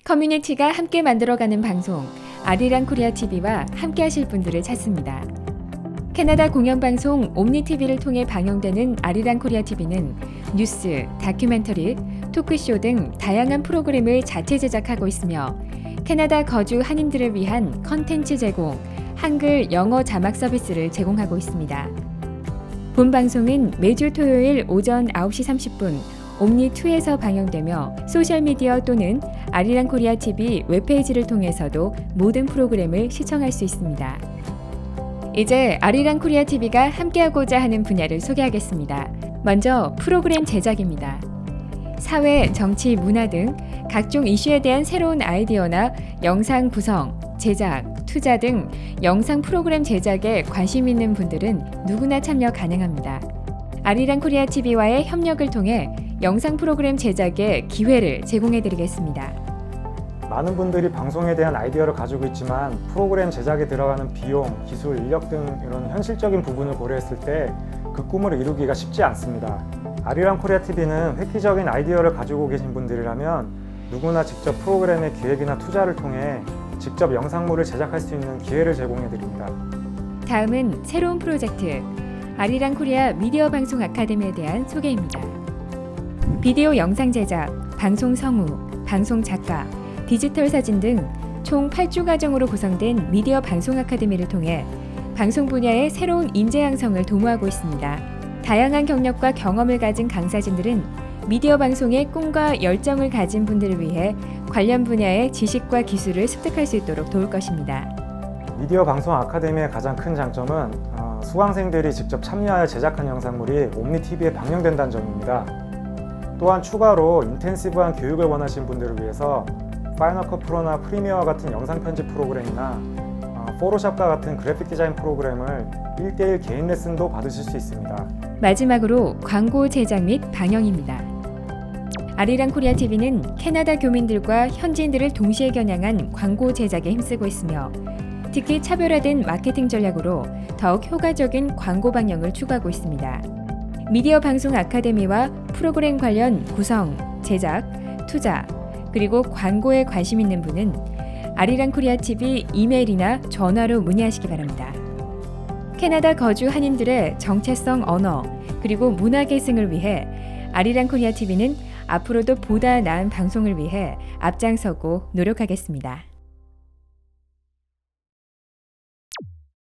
커뮤니티가 함께 만들어가는 방송 아리랑 코리아 TV와 함께 하실 분들을 찾습니다. 캐나다 공영방송 옴니TV를 통해 방영되는 아리랑 코리아 TV는 뉴스, 다큐멘터리, 토크쇼 등 다양한 프로그램을 자체 제작하고 있으며 캐나다 거주 한인들을 위한 컨텐츠 제공, 한글, 영어 자막 서비스를 제공하고 있습니다. 본 방송은 매주 토요일 오전 9시 30분 옴니2에서 방영되며 소셜미디어 또는 아리랑 코리아 TV 웹페이지를 통해서도 모든 프로그램을 시청할 수 있습니다. 이제 아리랑 코리아 TV가 함께하고자 하는 분야를 소개하겠습니다. 먼저 프로그램 제작입니다. 사회, 정치, 문화 등 각종 이슈에 대한 새로운 아이디어나 영상 구성, 제작, 투자 등 영상 프로그램 제작에 관심 있는 분들은 누구나 참여 가능합니다. 아리랑 코리아 TV와의 협력을 통해 영상 프로그램 제작에 기회를 제공해드리겠습니다. 많은 분들이 방송에 대한 아이디어를 가지고 있지만 프로그램 제작에 들어가는 비용, 기술, 인력 등 이런 현실적인 부분을 고려했을 때 그 꿈을 이루기가 쉽지 않습니다. 아리랑 코리아 TV는 획기적인 아이디어를 가지고 계신 분들이라면 누구나 직접 프로그램의 기획이나 투자를 통해 직접 영상물을 제작할 수 있는 기회를 제공해드립니다. 다음은 새로운 프로젝트 아리랑 코리아 미디어 방송 아카데미에 대한 소개입니다. 비디오 영상 제작, 방송 성우, 방송 작가, 디지털 사진 등 총 8주 과정으로 구성된 미디어 방송 아카데미를 통해 방송 분야의 새로운 인재 양성을 도모하고 있습니다. 다양한 경력과 경험을 가진 강사진들은 미디어 방송의 꿈과 열정을 가진 분들을 위해 관련 분야의 지식과 기술을 습득할 수 있도록 도울 것입니다. 미디어 방송 아카데미의 가장 큰 장점은 수강생들이 직접 참여하여 제작한 영상물이 옴니TV에 방영된다는 점입니다. 또한 추가로 인텐시브한 교육을 원하시는 분들을 위해서 파이널 컷 프로나 프리미어와 같은 영상 편집 프로그램이나 포토샵과 같은 그래픽 디자인 프로그램을 1:1 개인 레슨도 받으실 수 있습니다. 마지막으로 광고 제작 및 방영입니다. 아리랑 코리아 TV는 캐나다 교민들과 현지인들을 동시에 겨냥한 광고 제작에 힘쓰고 있으며 특히 차별화된 마케팅 전략으로 더욱 효과적인 광고 방영을 추구하고 있습니다. 미디어 방송 아카데미와 프로그램 관련 구성, 제작, 투자, 그리고 광고에 관심 있는 분은 아리랑 코리아 TV 이메일이나 전화로 문의하시기 바랍니다. 캐나다 거주 한인들의 정체성 언어, 그리고 문화 계승을 위해 아리랑 코리아 TV는 앞으로도 보다 나은 방송을 위해 앞장서고 노력하겠습니다.